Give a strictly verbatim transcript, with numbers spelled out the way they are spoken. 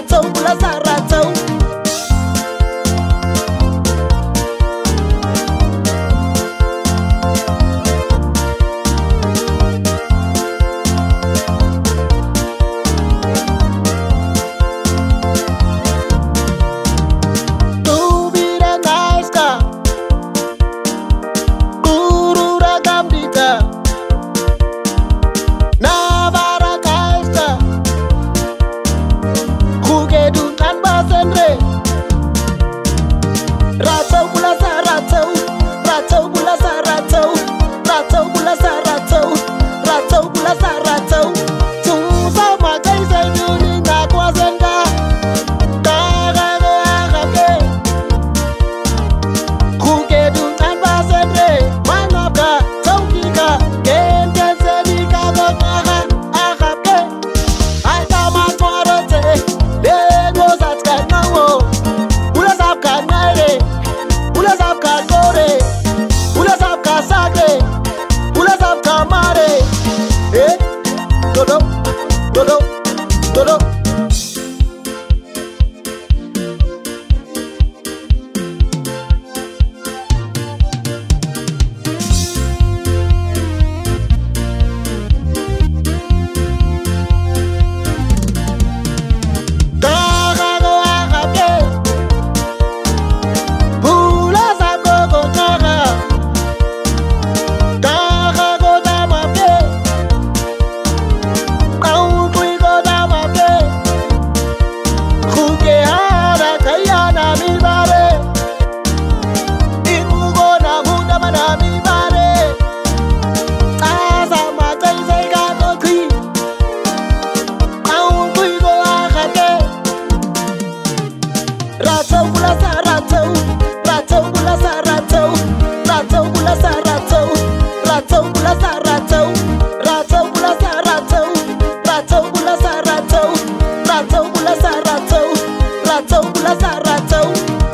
ratau bulasa ratau. Ratau bulasa ratau, ratau bulasa ratau, ratau bulasa ratau, ratau bulasa ratau. Tung sama kai sai duni na kwa zenga, ka ga ga ga ke. Kuke dun kan ba senre, manoka tauka, ken ken seni ka go ka ga aga ke. Ai ka ma tworote, de go sat ka nawo, bulasa ka nare. Pulas up Kagore, pulas up Kasage, pulas up Kamare. Eh, dodo, dodo, dodo. Ratau bulasa ratau, ratau bulasa ratau, ratau bulasa ratau, ratau bulasa ratau, ratau bulasa ratau, ratau bulasa ratau, ratau bulasa ratau, ratau bulasa ratau.